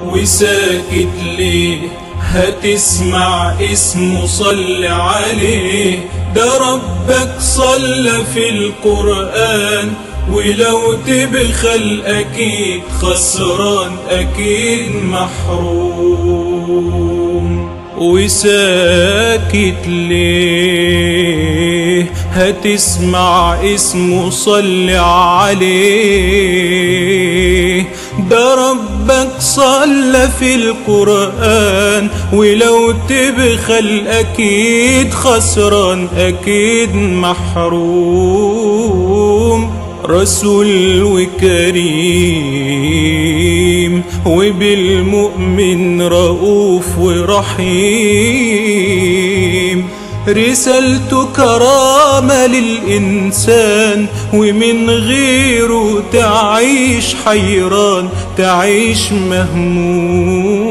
وساكت ليه؟ هتسمع اسمه صل عليه، ده ربك صلى في القرآن، ولو تبخل أكيد خسران، أكيد محروم. وساكت ليه؟ هتسمع اسمه صل عليه، ده ربك صلى في القرآن، ولو تبخل أكيد خسران، أكيد محروم. رسول وكريم وبالمؤمن رؤوف ورحيم، رسالته كرامة للإنسان، ومن غيره تعيش حيران، تعيش مهموم.